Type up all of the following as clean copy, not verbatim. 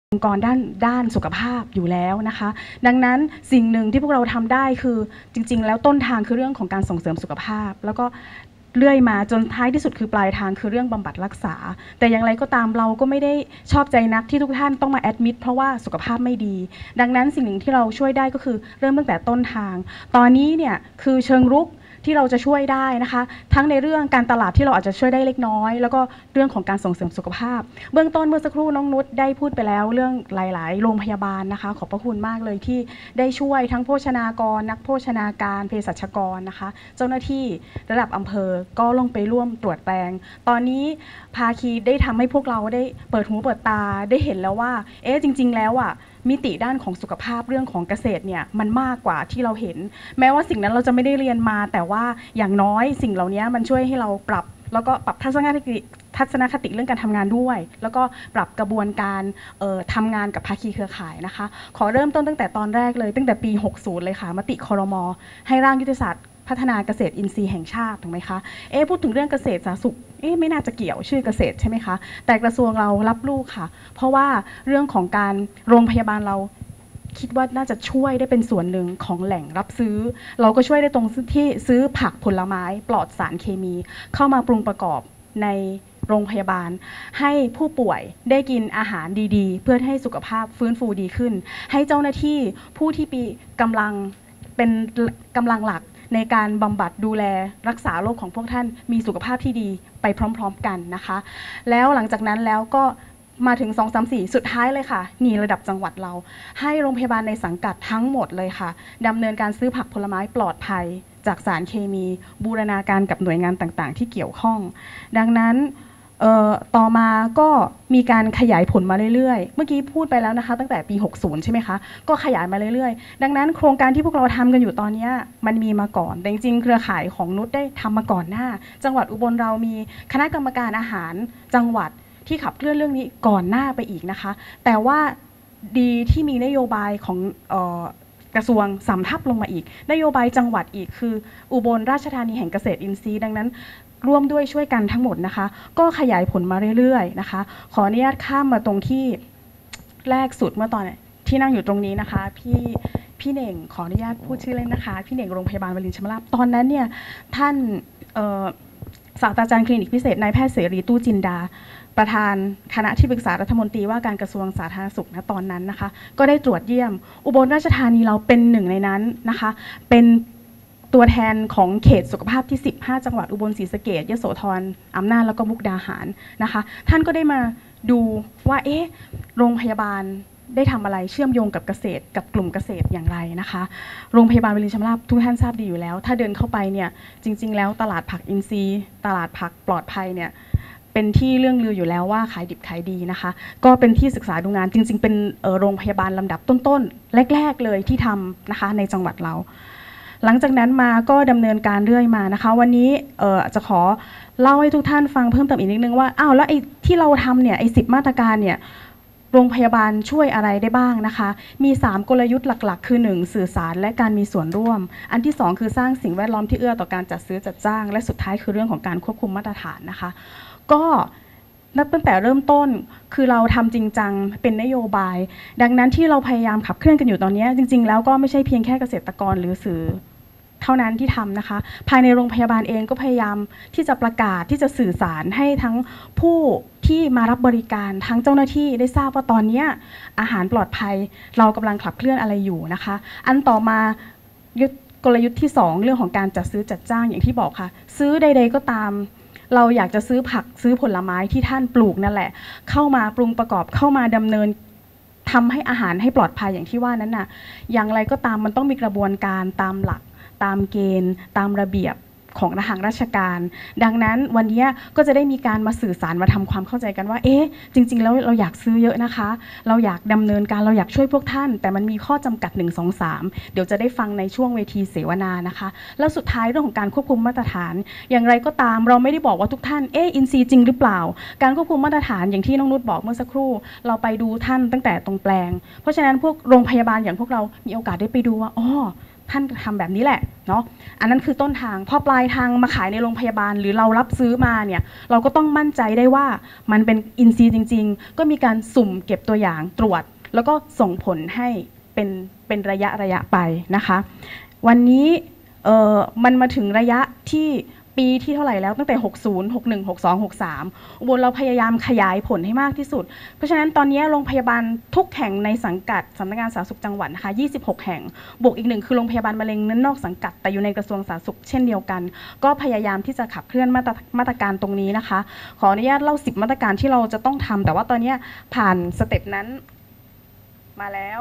องค์กรด้านสุขภาพอยู่แล้วนะคะดังนั้นสิ่งหนึ่งที่พวกเราทำได้คือจริงๆแล้วต้นทางคือเรื่องของการส่งเสริมสุขภาพแล้วก็เลื่อยมาจนท้ายที่สุดคือปลายทางคือเรื่องบำบัดรักษาแต่อย่างไรก็ตามเราก็ไม่ได้ชอบใจนักที่ทุกท่านต้องมาแอดมิดเพราะว่าสุขภาพไม่ดีดังนั้นสิ่งหนึ่งที่เราช่วยได้ก็คือเริ่มตั้งแต่ต้นทางตอนนี้เนี่ยคือเชิงรุกที่เราจะช่วยได้นะคะทั้งในเรื่องการตลาดที่เราอาจจะช่วยได้เล็กน้อยแล้วก็เรื่องของการส่งเสริมสุขภาพเบื้องต้นเมื่อสักครู่น้องนุชได้พูดไปแล้วเรื่องหลายๆโรงพยาบาลนะคะขอบพระคุณมากเลยที่ได้ช่วยทั้งโภชนากรนักโภชนาการเภสัชกรนะคะเจ้าหน้าที่ระดับอำเภอก็ลงไปร่วมตรวจแปลงตอนนี้ภาคีได้ทำให้พวกเราได้เปิดหูเปิดตาได้เห็นแล้วว่าจริงๆแล้วมิติด้านของสุขภาพเรื่องของเกษตรเนี่ยมันมากกว่าที่เราเห็นแม้ว่าสิ่งนั้นเราจะไม่ได้เรียนมาแต่ว่าอย่างน้อยสิ่งเหล่านี้มันช่วยให้เราปรับแล้วก็ปรับทัศนคติเรื่องการทำงานด้วยแล้วก็ปรับกระบวนการทำงานกับภาคีเครือข่ายนะคะขอเริ่มต้นตั้งแต่ตอนแรกเลยตั้งแต่ปี 60 เลยค่ะมติครม.ให้ร่างยุทธศาสตร์พัฒนาเกษตรอินทรีย์แห่งชาติถูกไหมคะพูดถึงเรื่องเกษตรสาธารณสุขไม่น่าจะเกี่ยวชื่อเกษตรใช่ไหมคะแต่กระทรวงเรารับลูกค่ะเพราะว่าเรื่องของการโรงพยาบาลเราคิดว่าน่าจะช่วยได้เป็นส่วนหนึ่งของแหล่งรับซื้อเราก็ช่วยได้ตรงที่ซื้อผักผลไม้ปลอดสารเคมีเข้ามาปรุงประกอบในโรงพยาบาลให้ผู้ป่วยได้กินอาหารดีๆเพื่อให้สุขภาพฟื้นฟูดีขึ้นให้เจ้าหน้าที่ผู้ที่เป็นกำลังหลักในการบำบัดดูแลรักษาโรคของพวกท่านมีสุขภาพที่ดีไปพร้อมๆกันนะคะแล้วหลังจากนั้นแล้วก็มาถึง2 3 4สุดท้ายเลยค่ะนี่ระดับจังหวัดเราให้โรงพยาบาลในสังกัดทั้งหมดเลยค่ะดำเนินการซื้อผักผลไม้ปลอดภัยจากสารเคมีบูรณาการกับหน่วยงานต่างๆที่เกี่ยวข้องดังนั้นต่อมาก็มีการขยายผลมาเรื่อยๆเมื่อกี้พูดไปแล้วนะคะตั้งแต่ปี 60 ใช่ไหมคะก็ขยายมาเรื่อยๆดังนั้นโครงการที่พวกเราทำกันอยู่ตอนนี้มันมีมาก่อนแต่จริงๆเครือข่ายของนุชได้ทำมาก่อนหน้าจังหวัดอุบลเรามีคณะกรรมการอาหารจังหวัดที่ขับเคลื่อนเรื่องนี้ก่อนหน้าไปอีกนะคะแต่ว่าดีที่มีนโยบายของกระทรวงสำทับลงมาอีกนโยบายจังหวัดอีกคืออุบลราชธานีแห่งเกษตรอินทรีย์ดังนั้นร่วมด้วยช่วยกันทั้งหมดนะคะก็ขยายผลมาเรื่อยๆนะคะขออนุญาตข้ามมาตรงที่แรกสุดเมื่อตอนที่นั่งอยู่ตรงนี้นะคะพี่เน่งขออนุญาตพูดชื่อเล่นนะคะพี่เน่งโรงพยาบาลวลินชมาลาภตอนนั้นเนี่ยท่านศาสตราจารย์คลินิกพิเศษนายแพทย์เสรีตู้จินดาประธานคณะที่ปรึกษารัฐมนตรีว่าการกระทรวงสาธารณสุขตอนนั้นนะคะก็ได้ตรวจเยี่ยมอุบลราชธานีเราเป็นหนึ่งในนั้นนะคะเป็นตัวแทนของเขตสุขภาพที่15จังหวัดอุบลศรีสะเกษยโสธรอำนาจแล้วก็มุกดาหารนะคะท่านก็ได้มาดูว่าโรงพยาบาลได้ทำอะไรเชื่อมโยงกับเกษตรกับกลุ่มเกษตรอย่างไรนะคะโรงพยาบาลวลินชมาลาภทุกท่านทราบดีอยู่แล้วถ้าเดินเข้าไปเนี่ยจริงๆแล้วตลาดผักอินทรีย์ตลาดผักปลอดภัยเนี่ยเป็นที่เรื่องลืออยู่แล้วว่าขายดิบขายดีนะคะก็เป็นที่ศึกษาดูงานจริงๆเป็นโรงพยาบาลลำดับต้นๆแรกๆเลยที่ทำนะคะในจังหวัดเราหลังจากนั้นมาก็ดำเนินการเรื่อยมานะคะวันนี้จะขอเล่าให้ทุกท่านฟังเพิ่มเติมอีกนิดนึงว่าแล้วไอ้ที่เราทำเนี่ย10 มาตรการเนี่ยโรงพยาบาลช่วยอะไรได้บ้างนะคะมี3 กลยุทธ์หลักๆคือ1สื่อสารและการมีส่วนร่วมอันที่2คือสร้างสิ่งแวดล้อมที่เอื้อต่อการจัดซื้อจัดจ้างและสุดท้ายคือเรื่องของการควบคุมมาตรฐานนะคะก็นับตั้งแต่เริ่มต้นคือเราทำจริงจังเป็นนโยบายดังนั้นที่เราพยายามขับเคลื่อนกันอยู่ตอนนี้จริงๆแล้วก็ไม่ใช่เพียงแค่เกษตรกรหรือสื่อเท่านั้นที่ทำนะคะภายในโรงพยาบาลเองก็พยายามที่จะประกาศที่จะสื่อสารให้ทั้งผู้ที่มารับบริการทั้งเจ้าหน้าที่ได้ทราบว่าตอนนี้อาหารปลอดภัยเรากำลังขับเคลื่อนอะไรอยู่นะคะอันต่อมากลยุทธ์ที่2เรื่องของการจัดซื้อจัดจ้างอย่างที่บอกค่ะซื้อใดๆก็ตามเราอยากจะซื้อผักซื้อผลไม้ที่ท่านปลูกนั่นแหละเข้ามาปรุงประกอบเข้ามาดำเนินทำให้อาหารให้ปลอดภัยอย่างที่ว่านั้นน่ะอย่างไรก็ตามมันต้องมีกระบวนการตามหลักตามเกณฑ์ตามระเบียบของทางราชการดังนั้นวันนี้ก็จะได้มีการมาสื่อสารมาทำความเข้าใจกันว่าจริงๆแล้วเราอยากซื้อเยอะนะคะเราอยากดำเนินการเราอยากช่วยพวกท่านแต่มันมีข้อจำกัด1 2 3เดี๋ยวจะได้ฟังในช่วงเวทีเสวนานะคะแล้วสุดท้ายเรื่องของการควบคุมมาตรฐานอย่างไรก็ตามเราไม่ได้บอกว่าทุกท่านอินทรีย์จริงหรือเปล่าการควบคุมมาตรฐานอย่างที่น้องนุชบอกเมื่อสักครู่เราไปดูท่านตั้งแต่ตรงแปลงเพราะฉะนั้นพวกโรงพยาบาลอย่างพวกเรามีโอกาสได้ไปดูว่าท่านทำแบบนี้แหละเนาะอันนั้นคือต้นทางพอปลายทางมาขายในโรงพยาบาลหรือเรารับซื้อมาเนี่ยเราก็ต้องมั่นใจได้ว่ามันเป็นอินทรีย์จริงๆก็มีการสุ่มเก็บตัวอย่างตรวจแล้วก็ส่งผลให้เป็นระยะไปนะคะวันนี้มันมาถึงระยะที่ปีที่เท่าไหร่แล้วตั้งแต่ 60 61 62 63 อุบลเราพยายามขยายผลให้มากที่สุดเพราะฉะนั้นตอนนี้โรงพยาบาลทุกแห่งในสังกัดสำนักงานสาธารณสุขจังหวัดนะคะ26 แห่งบวกอีกหนึ่งคือโรงพยาบาลมะเร็งนั้นนอกสังกัดแต่อยู่ในกระทรวงสาธารณสุขเช่นเดียวกันก็พยายามที่จะขับเคลื่อนมาตรการตรงนี้นะคะขออนุญาตเล่า10มาตรการที่เราจะต้องทำแต่ว่าตอนนี้ผ่านสเต็ปนั้นมาแล้ว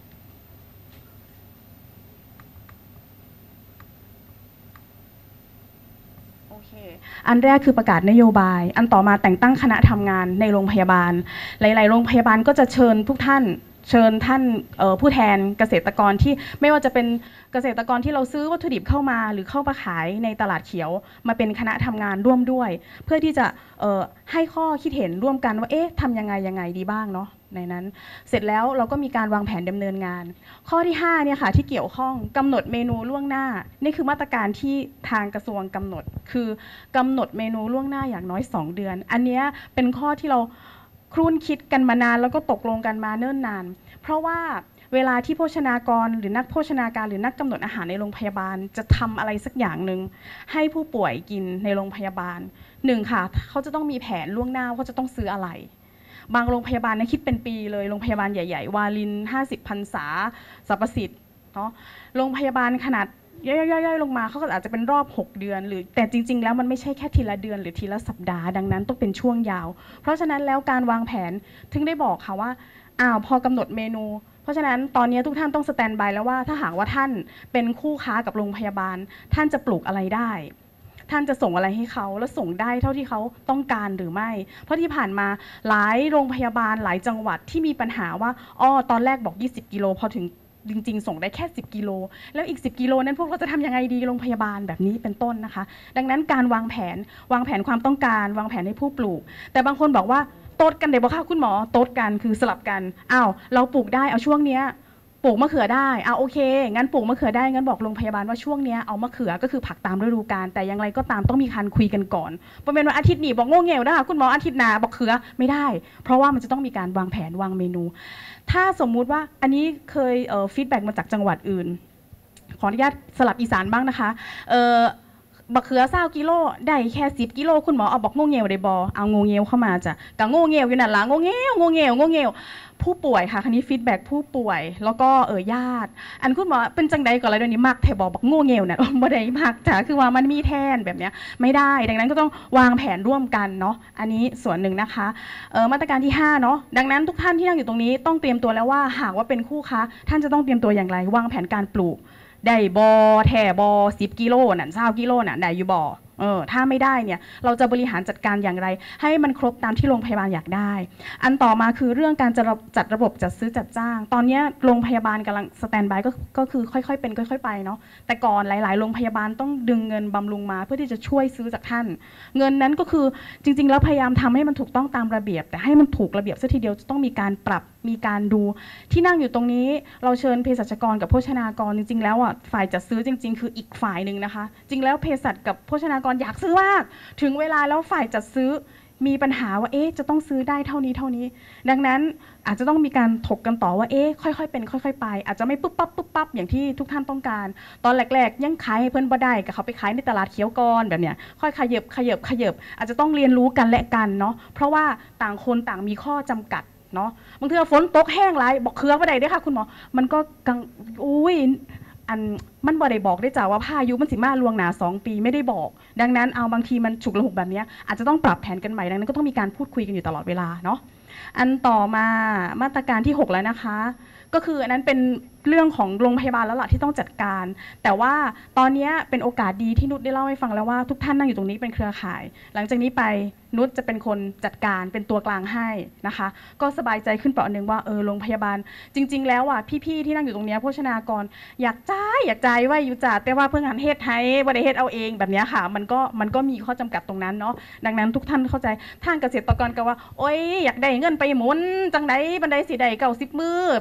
อันแรกคือประกาศนโยบายอันต่อมาแต่งตั้งคณะทำงานในโรงพยาบาลหลายๆโรงพยาบาลก็จะเชิญทุกท่านเชิญท่านผู้แทนเกษตรกรที่ไม่ว่าจะเป็นเกษตรกรที่เราซื้อวัตถุดิบเข้ามาหรือเข้ามาขายในตลาดเขียวมาเป็นคณะทำงานร่วมด้วยเพื่อที่จะให้ข้อคิดเห็นร่วมกันว่าเอ๊ะทำยังไงดีบ้างเนาะในนั้นเสร็จแล้วเราก็มีการวางแผนดำเนินงานข้อที่5เนี่ยค่ะที่เกี่ยวข้องกำหนดเมนูล่วงหน้านี่คือมาตรการที่ทางกระทรวงกำหนดคือกำหนดเมนูล่วงหน้าอย่างน้อย2 เดือนอันนี้เป็นข้อที่เราครุ่นคิดกันมานานแล้วก็ตกลงกันมาเนิ่นนานเพราะว่าเวลาที่โภชนากรหรือนักโภชนาการหรือนักกำหนดอาหารในโรงพยาบาลจะทำอะไรสักอย่างหนึ่งให้ผู้ป่วยกินในโรงพยาบาล1ค่ะเขาจะต้องมีแผนล่วงหน้าว่าจะต้องซื้ออะไรบางโรงพยาบาลคิดเป็นปีเลยโรงพยาบาลใหญ่ๆวาริน50 พรรษาสรรพสิทธิ์เนาะโรงพยาบาลขนาดย่อยๆลงมาเขาก็อาจจะเป็นรอบ6 เดือนหรือแต่จริงๆแล้วมันไม่ใช่แค่ทีละเดือนหรือทีละสัปดาห์ดังนั้นต้องเป็นช่วงยาวเพราะฉะนั้นแล้วการวางแผนถึงได้บอกค่ะว่าพอกำหนดเมนูเพราะฉะนั้นตอนนี้ทุกท่านต้องสแตนบายแล้วว่าถ้าหากว่าท่านเป็นคู่ค้ากับโรงพยาบาลท่านจะปลูกอะไรได้ท่านจะส่งอะไรให้เขาแล้วส่งได้เท่าที่เขาต้องการหรือไม่เพราะที่ผ่านมาหลายโรงพยาบาลหลายจังหวัดที่มีปัญหาว่าตอนแรกบอก20 กิโลพอถึงจริงๆส่งได้แค่10 กิโลแล้วอีก10 กิโลนั้นพวกเราจะทำยังไงดีโรงพยาบาลแบบนี้เป็นต้นนะคะดังนั้นการวางแผนความต้องการวางแผนให้ผู้ปลูกแต่บางคนบอกว่าโต๊ดกันเดี๋ยวบอกค่ะคุณหมอโต๊ดกันคือสลับกันเราปลูกได้เอาช่วงเนี้ยปลูกมะเขือได้โอเคงั้นปลูกมะเขือได้งั้นบอกโรงพยาบาลว่าช่วงนี้เอามะเขือก็คือผักตามฤดูกาลแต่อย่างไรก็ตามต้องมีการคุยกันก่อนเพราะเป็นว่าอาทิตย์นี้บอกโง่เง่นะคะคุณหมออาทิตย์หน้าบอกเขือไม่ได้เพราะว่ามันจะต้องมีการวางแผนวางเมนูถ้าสมมุติว่าอันนี้เคยฟีดแบ็กมาจากจังหวัดอื่นขออนุญาตสลับอีสานบ้างนะคะบักเขือ20 กิโลได้แค่10 กิโลคุณหมอเอาบอกโง่เง่ได้บเอาโง่เง่เข้ามาจ้ะกับโง่เง่อยู่นั่นละโง่เง่ผู้ป่วยค่ะคันนี้ฟีดแบ็กผู้ป่วยแล้วก็ญาติอันคุณหมอเป็นจังใดก่อนอะไรเดี๋ยวนี้มักแถบอกโง่เง่เนี่ยบ่ได้มักจ้ะคือว่ามันมีแทนแบบเนี้ยไม่ได้ดังนั้นก็ต้องวางแผนร่วมกันเนาะอันนี้ส่วนหนึ่งนะคะมาตรการที่5เนาะดังนั้นทุกท่านที่นั่งอยู่ตรงนี้ต้องเตรียมตัวแล้วว่าหากว่าเป็นคู่ค้าท่านจะต้องเตรียมตัวอย่างไรวางแผนการปลูกได้บอแท่บอ10 กิโลนั่น20 กิโลน่ะได้อยู่บอถ้าไม่ได้เนี่ยเราจะบริหารจัดการอย่างไรให้มันครบตามที่โรงพยาบาลอยากได้อันต่อมาคือเรื่องการจัดระบบจัดซื้อจัดจ้างตอนนี้โรงพยาบาลกำลังสแตนบายก็คือค่อยๆเป็นค่อยๆไปเนาะแต่ก่อนหลายๆโรงพยาบาลต้องดึงเงินบำรุงมาเพื่อที่จะช่วยซื้อจากท่านเงินนั้นก็คือจริงๆแล้วพยายามทำให้มันถูกต้องตามระเบียบแต่ให้มันถูกระเบียบซะทีเดียวจะต้องมีการปรับมีการดูที่นั่งอยู่ตรงนี้เราเชิญเภสัชกรกับโภชนากรจริงๆแล้วฝ่ายจัดซื้อจริงๆคืออีกฝ่ายหนึ่งนะคะจริงแล้วเภสัชกับโภชนากรอยากซื้อมากถึงเวลาแล้วฝ่ายจัดซื้อมีปัญหาว่าจะต้องซื้อได้เท่านี้ดังนั้นอาจจะต้องมีการถกกันต่อว่าค่อยๆเป็นค่อยๆไปอาจจะไม่ปุ๊บปั๊บอย่างที่ทุกท่านต้องการตอนแรกๆยังขายให้เพื่อนบ่ได้กับเขาไปขายในตลาดเขียวก่อนแบบเนี้ยค่อยขยับอาจจะต้องเรียนรู้กันและกันเนาะเพราะว่าต่างคนต่างมีข้อจำกัดเนาะบางทีฝนตกแห้งไรบอกเครือบ่ได้ด้วยค่ะคุณหมอมันก็มันบ่ได้บอกได้จ้าว่าพายุมันสิมาล่วงหน้า2 ปีไม่ได้บอกดังนั้นบางทีมันฉุกละหุกแบบนี้อาจจะต้องปรับแผนกันใหม่ดังนั้นก็ต้องมีการพูดคุยกันอยู่ตลอดเวลาเนาะอันต่อมามาตรการที่6แล้วนะคะก็คืออันนั้นเป็นเรื่องของโรงพยาบาลแล้วล่ะที่ต้องจัดการแต่ว่าตอนนี้เป็นโอกาสดีที่นุชได้เล่าให้ฟังแล้วว่าทุกท่านนั่งอยู่ตรงนี้เป็นเครือข่ายหลังจากนี้ไปนุชจะเป็นคนจัดการเป็นตัวกลางให้นะคะก็สบายใจขึ้นเปราะหนึ่งว่าโรงพยาบาลจริงๆแล้วพี่ๆที่นั่งอยู่ตรงนี้โภชนากรอยากจ่ายไว้อยู่จ่าแต่ว่าเพื่องานเฮ็ดให้บ่ได้เฮ็ดเอาเองแบบนี้ค่ะมันก็มีข้อจำกัดตรงนั้นเนาะดังนั้นทุกท่านเข้าใจทางเกษตรกรก็ว่าโอ๊ยอยากได้เงินไปหมุนจังไดบันไดสิได้90 มื้อพักจน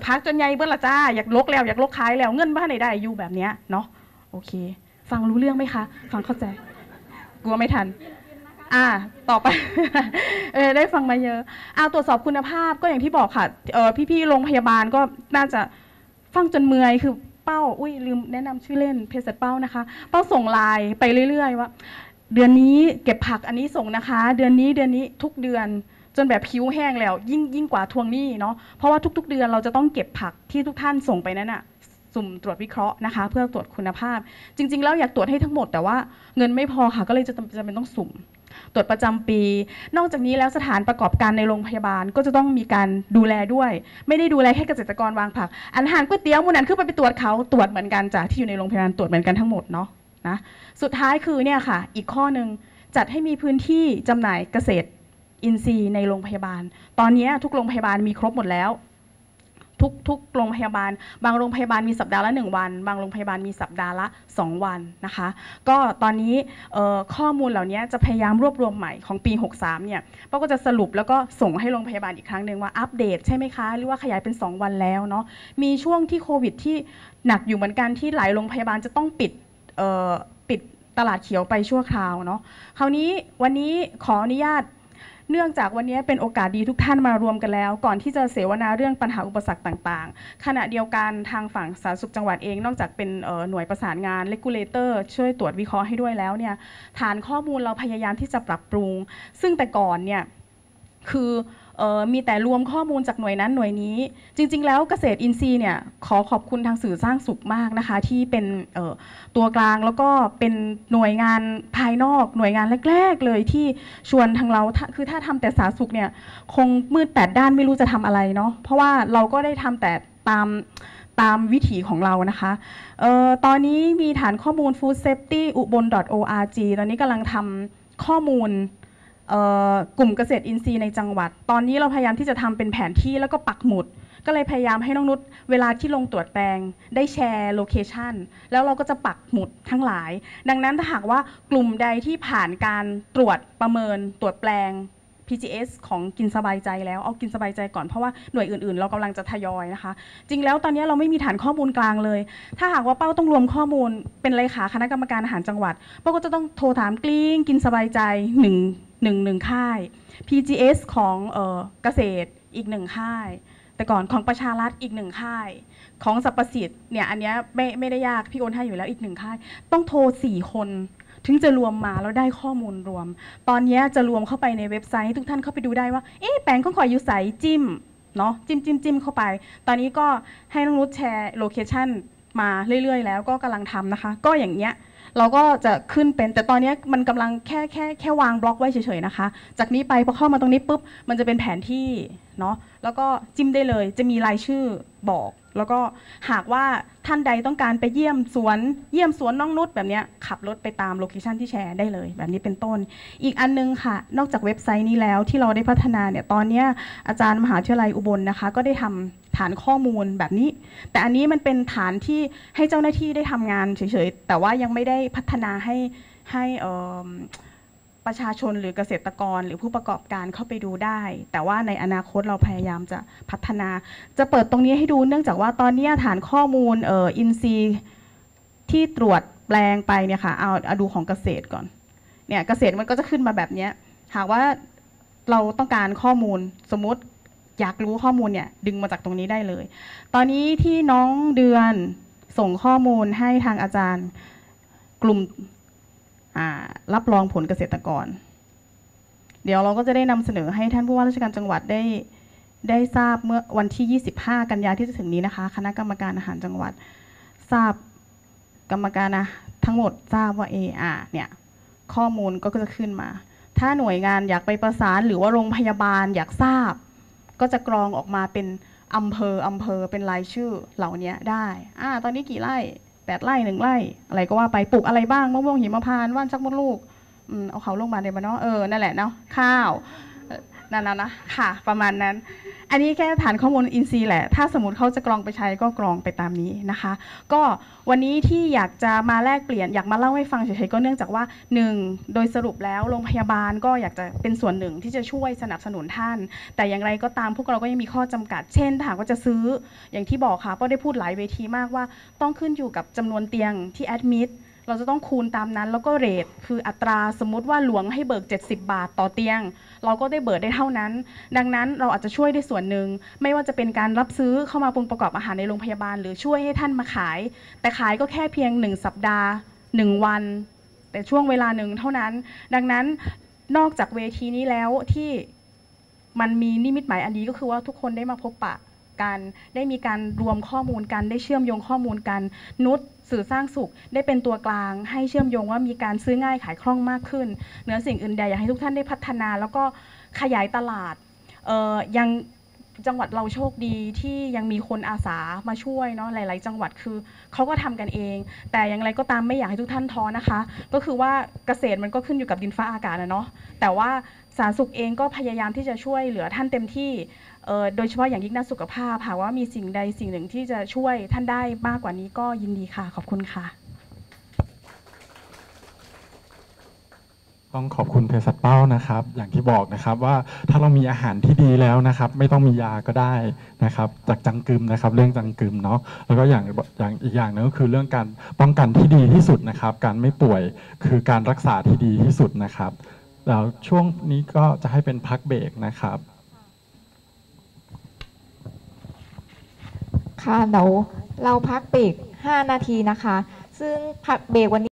ใหญ่เบิ้ลละจ้าอยากลกแล้วอยากลกขายแล้วเงินบ้านไหนได้อยู่แบบเนี้ยเนาะโอเคฟังรู้เรื่องไหมคะฟังเข้าใจกลัวไม่ทันต่อไป ได้ฟังมาเยอะตรวจสอบคุณภาพก็อย่างที่บอกค่ะพี่ๆโรงพยาบาลก็น่าจะฟังจนเมื่อยคือเป้าลืมแนะนำชื่อเล่นเภสัชเป้านะคะเป้าส่งไลน์ไปเรื่อยๆว่าเดือนนี้เก็บผักอันนี้ส่งนะคะเดือนนี้ทุกเดือนจนแบบผิวแห้งแล้วยิ่งกว่าทวงหนี้เนาะเพราะว่าทุกๆเดือนเราจะต้องเก็บผักที่ทุกท่านส่งไปนั้นอะสุ่มตรวจวิเคราะห์นะคะเพื่อตรวจคุณภาพจริงๆแล้วอยากตรวจให้ทั้งหมดแต่ว่าเงินไม่พอค่ะก็เลยจะเป็นต้องสุ่มตรวจประจำปีนอกจากนี้แล้วสถานประกอบการในโรงพยาบาลก็จะต้องมีการดูแลด้วยไม่ได้ดูแลแค่เกษตรกรวางผักอาหารก๋วยเตี๋ยวมูนั้นคือไปตรวจเขาตรวจเหมือนกันจากที่อยู่ในโรงพยาบาลตรวจเหมือนกันทั้งหมดเนาะนะสุดท้ายคือเนี่ยค่ะอีกข้อนึงจัดให้มีพื้นที่จำหน่ายเกษตรอินทรีย์ในโรงพยาบาลตอนนี้ทุกโรงพยาบาลมีครบหมดแล้วทุกโรงพยาบาลบางโรงพยาบาลมีสัปดาห์ละ1วันบางโรงพยาบาลมีสัปดาห์ละ2วันนะคะก็ตอนนี้ข้อมูลเหล่านี้จะพยายามรวบรวมใหม่ของปี63เนี่ยป้าก็จะสรุปแล้วก็ส่งให้โรงพยาบาลอีกครั้งหนึ่งว่าอัปเดตใช่ไหมคะหรือว่าขยายเป็น2วันแล้วเนาะมีช่วงที่โควิดที่หนักอยู่เหมือนกันที่หลายโรงพยาบาลจะต้องปิดตลาดเขียวไปชั่วคราวเนาะคราวนี้วันนี้ขออนุญาตเนื่องจากวันนี้เป็นโอกาสดีทุกท่านมารวมกันแล้วก่อนที่จะเสวนาเรื่องปัญหาอุปสรรคต่างๆขณะเดียวกันทางฝั่งสาธารณสุขจังหวัดเองนอกจากเป็นหน่วยประสานงาน regulator ช่วยตรวจวิเคราะห์ให้ด้วยแล้วเนี่ยฐานข้อมูลเราพยายามที่จะปรับปรุงซึ่งแต่ก่อนเนี่ยคือมีแต่รวมข้อมูลจากหน่วยนั้นหน่วยนี้จริงๆแล้วเกษตรอินทรีย์เนี่ยขอขอบคุณทางสื่อสร้างสุขมากนะคะที่เป็นตัวกลางแล้วก็เป็นหน่วยงานภายนอกหน่วยงานแรกๆเลยที่ชวนทางเราคือถ้าทำแต่สาธารณสุขเนี่ยคงมืด8ด้านไม่รู้จะทำอะไรเนาะเพราะว่าเราก็ได้ทำแต่ตามวิถีของเรานะคะตอนนี้มีฐานข้อมูล food safety ubon.org ตอนนี้กำลังทำข้อมูลกลุ่มเกษตรอินทรีย์ในจังหวัดตอนนี้เราพยายามที่จะทำเป็นแผนที่แล้วก็ปักหมุดก็เลยพยายามให้น้องนุชเวลาที่ลงตรวจแปลงได้แชร์โลเคชันแล้วเราก็จะปักหมุดทั้งหลายดังนั้นถ้าหากว่ากลุ่มใดที่ผ่านการตรวจประเมินตรวจแปลง PGS ของกินสบายใจแล้วเอากินสบายใจก่อนเพราะว่าหน่วยอื่นๆเรากำลังจะทยอยนะคะจริงแล้วตอนนี้เราไม่มีฐานข้อมูลกลางเลยถ้าหากว่าเป้าต้องรวมข้อมูลเป็นเลขาคณะกรรมการอาหารจังหวัดเป้าก็จะต้องโทรถามกลิ้งกินสบายใจหนึ่งค่าย PGS ของเกษตรอีก1ค่ายแต่ก่อนของประชารัฐอีก1ค่ายของสรรพสิทธิ์เนี่ยอันนี้ไม่ได้ยากพี่โอนให้อยู่แล้วอีก1ค่ายต้องโทร4คนถึงจะรวมมาแล้วได้ข้อมูลรวมตอนนี้จะรวมเข้าไปในเว็บไซต์ทุกท่านเข้าไปดูได้ว่าแปลงของขออยู่ใสจิ้มเนาะจิ้มเข้าไปตอนนี้ก็ให้น้องนุชแชร์โลเคชั่นมาเรื่อยๆแล้วก็กำลังทำนะคะก็อย่างเงี้ยเราก็จะขึ้นเป็นแต่ตอนนี้มันกำลังแค่วางบล็อกไว้เฉยๆนะคะจากนี้ไปพอเข้ามาตรงนี้ปุ๊บมันจะเป็นแผนที่เนาะแล้วก็จิ้มได้เลยจะมีรายชื่อบอกแล้วก็หากว่าท่านใดต้องการไปเยี่ยมสวนน้องนุชแบบนี้ขับรถไปตามโลเคชันที่แชร์ได้เลยแบบนี้เป็นต้นอีกอันนึงค่ะนอกจากเว็บไซต์นี้แล้วที่เราได้พัฒนาเนี่ยตอนนี้อาจารย์มหาวิทยาลัยอุบลนะคะก็ได้ทำฐานข้อมูลแบบนี้แต่อันนี้มันเป็นฐานที่ให้เจ้าหน้าที่ได้ทำงานเฉยๆแต่ว่ายังไม่ได้พัฒนาให้ประชาชนหรือเกษตรกรหรือผู้ประกอบการเข้าไปดูได้แต่ว่าในอนาคตเราพยายามจะพัฒนาจะเปิดตรงนี้ให้ดูเนื่องจากว่าตอนนี้ฐานข้อมูลอินทรีย์ที่ตรวจแปลงไปเนี่ยค่ะเอาดูของเกษตรก่อนเนี่ยเกษตรมันก็จะขึ้นมาแบบนี้หากว่าเราต้องการข้อมูลสมมุติอยากรู้ข้อมูลเนี่ยดึงมาจากตรงนี้ได้เลยตอนนี้ที่น้องเดือนส่งข้อมูลให้ทางอาจารย์กลุ่มรับรองผลเกษตรกรเดี๋ยวเราก็จะได้นำเสนอให้ท่านผู้ว่าราชการจังหวัดได้ทราบเมื่อวันที่25กันยายนที่จะถึงนี้นะคะคณะกรรมการอาหารจังหวัดทราบกรรมการทั้งหมดทราบว่าเนี่ยข้อมูลก็จะขึ้นมาถ้าหน่วยงานอยากไปประสานหรือว่าโรงพยาบาลอยากทราบก็จะกรองออกมาเป็นอำเภอเป็นรายชื่อเหล่านี้ได้ตอนนี้กี่ไร่8 ไร่1 ไร่อะไรก็ว่าไปปลูกอะไรบ้างมะม่วงหิมพานต์ว่านชักมดลูกเอาเขาลงมาเลยมาเนาะนั่นแหละเนาะข้าวนั่นนะค่ะประมาณนั้นอันนี้แค่ฐานข้อมูลอินซีแหละถ้าสมมติเขาจะกรองไปใช้ก็กรองไปตามนี้นะคะก็วันนี้ที่อยากจะมาแลกเปลี่ยนอยากมาเล่าให้ฟังเฉยๆก็เนื่องจากว่า1โดยสรุปแล้วโรงพยาบาลก็อยากจะเป็นส่วนหนึ่งที่จะช่วยสนับสนุนท่านแต่อย่างไรก็ตามพวกเราก็ยังมีข้อจำกัดเช่นถ้าหากว่าจะซื้ออย่างที่บอกค่ะก็ได้พูดหลายเวทีมากว่าต้องขึ้นอยู่กับจำนวนเตียงที่แอดมิดเราจะต้องคูณตามนั้นแล้วก็เรทคืออัตราสมมุติว่าหลวงให้เบิก70 บาทต่อเตียงเราก็ได้เบิกได้เท่านั้นดังนั้นเราอาจจะช่วยได้ส่วนหนึ่งไม่ว่าจะเป็นการรับซื้อเข้ามาปรุงประกอบอาหารในโรงพยาบาลหรือช่วยให้ท่านมาขายแต่ขายก็แค่เพียง1 สัปดาห์1 วันแต่ช่วงเวลาหนึ่งเท่านั้นดังนั้นนอกจากเวทีนี้แล้วที่มันมีนิมิตหมายอันนี้ก็คือว่าทุกคนได้มาพบปะกันได้มีการรวมข้อมูลกันได้เชื่อมโยงข้อมูลกันนุชสื่อสร้างสุขได้เป็นตัวกลางให้เชื่อมโยงว่ามีการซื้อง่ายขายคล่องมากขึ้นเหนือสิ่งอื่นใดอยากให้ทุกท่านได้พัฒนาแล้วก็ขยายตลาดยังจังหวัดเราโชคดีที่ยังมีคนอาสามาช่วยเนาะหลายๆจังหวัดคือเขาก็ทำกันเองแต่อย่างไรก็ตามไม่อยากให้ทุกท่านท้อนะคะก็คือว่าเกษตรมันก็ขึ้นอยู่กับดินฟ้าอากาศนะเนาะแต่ว่าสาธารณสุขเองก็พยายามที่จะช่วยเหลือท่านเต็มที่โดยเฉพาะอย่างยิ่งด้านสุขภาพหากว่ามีสิ่งใดสิ่งหนึ่งที่จะช่วยท่านได้มากกว่านี้ก็ยินดีค่ะขอบคุณค่ะต้องขอบคุณเภสัชเป้านะครับอย่างที่บอกนะครับว่าถ้าเรามีอาหารที่ดีแล้วนะครับไม่ต้องมียาก็ได้นะครับจากจังกึมนะครับเรื่องจังกึมเนาะแล้วก็อย่างอีกอย่างนึงก็คือเรื่องการป้องกันที่ดีที่สุดนะครับการไม่ป่วยคือการรักษาที่ดีที่สุดนะครับแล้วช่วงนี้ก็จะให้เป็นพักเบรกนะครับค่ะเดี๋ยวเราพักเบรก5 นาทีนะคะซึ่งพักเบรกวันนี้